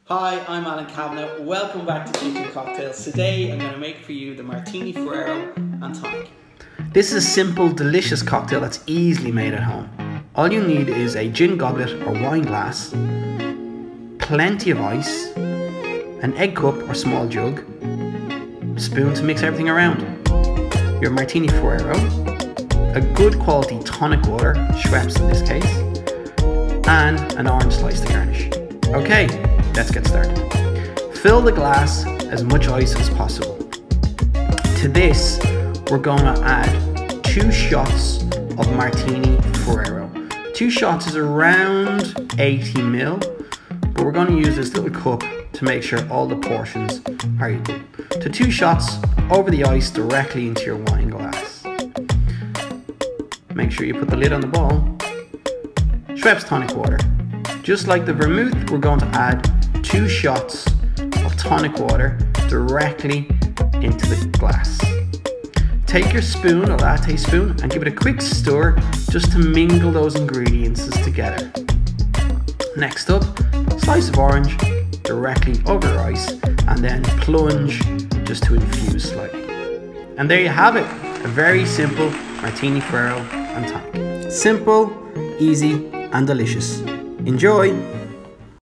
Hi, I'm Alan Kavanagh. Welcome back to Chicken Cocktails. Today I'm going to make for you the Martini Ferrero and tonic. This is a simple, delicious cocktail that's easily made at home. All you need is a gin goblet or wine glass, plenty of ice, an egg cup or small jug, a spoon to mix everything around, your Martini Ferrero, a good quality tonic water, Schweppes in this case, and an orange slice to garnish. Okay, let's get started. Fill the glass as much ice as possible. To this, we're going to add 2 shots of Martini Ferrero. 2 shots is around 80 ml, but we're going to use this little cup to make sure all the portions are equal. To 2 shots over the ice directly into your wine glass. Make sure you put the lid on the bowl. Schweppes tonic water. Just like the vermouth, we're going to add 2 shots of tonic water directly into the glass. Take your spoon, a latte spoon, and give it a quick stir just to mingle those ingredients together. Next up, slice of orange directly over ice and then plunge just to infuse slightly. And there you have it, a very simple Martini Ferrero and tonic. Simple, easy and delicious. Enjoy!